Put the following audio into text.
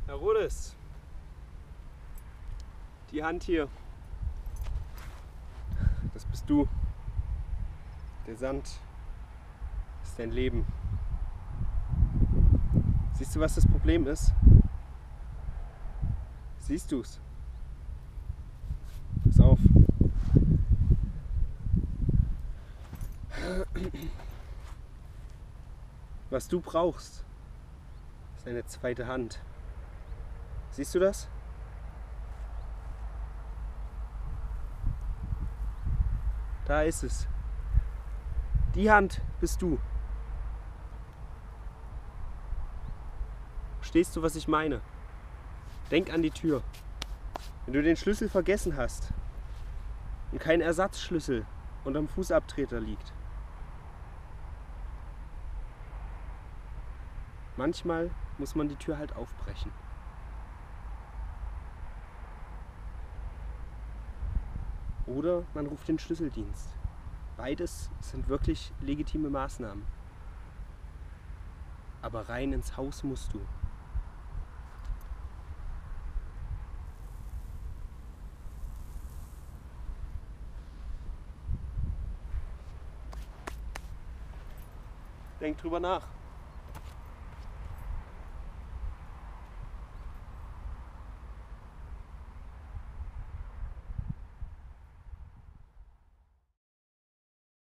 Herr Rodes, die Hand hier, das bist du. Der Sand ist dein Leben. Siehst du, was das Problem ist? Siehst du's? Pass auf. Was du brauchst, ist eine zweite Hand. Siehst du das? Da ist es. Die Hand bist du. Verstehst du, was ich meine? Denk an die Tür. Wenn du den Schlüssel vergessen hast und kein Ersatzschlüssel unterm Fußabtreter liegt, manchmal muss man die Tür halt aufbrechen. Oder man ruft den Schlüsseldienst. Beides sind wirklich legitime Maßnahmen. Aber rein ins Haus musst du. Denk drüber nach.